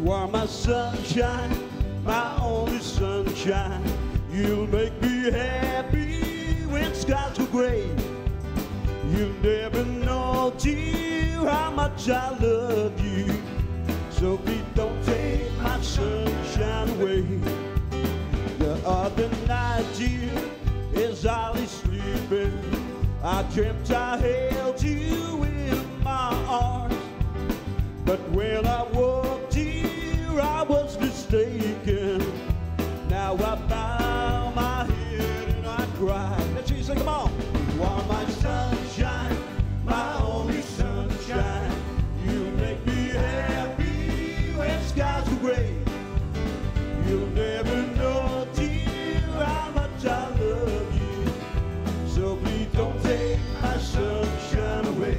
are my sunshine, my only sunshine. You'll make me happy when skies go gray. You'll never know, dear, how much I love you. So please don't take my sunshine away. The other night, dear, as I lay sleeping, I dreamt I held you in my arms. But when I woke, dear, I was mistaken. Now I bow my head and I cry. Let's hear you sing, come on. You are my sunshine, my only sunshine. You make me happy when skies are gray. You'll never know, dear, how much I love you. So please don't take my sunshine away.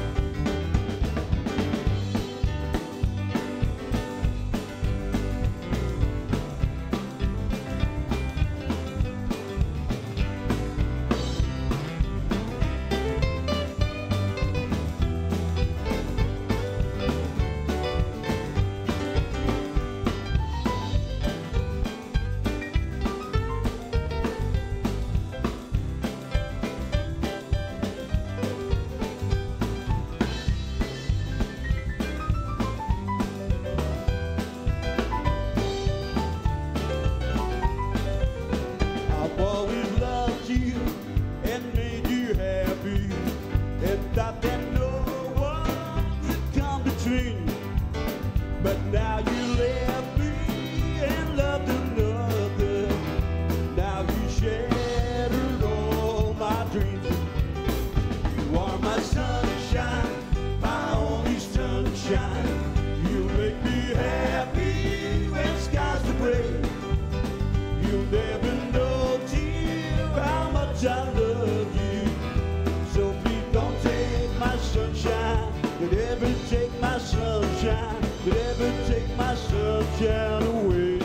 Thought that no one could come between, but now you left me and loved another. Now you shattered all my dreams. You are my sunshine, my only sunshine. You make me happy when skies are gray. You'll never know, dear, how much I love you. So please don't take my sunshine, don't ever take my sunshine, don't ever take my sunshine away.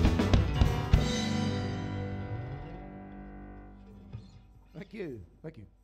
Thank you. Thank you.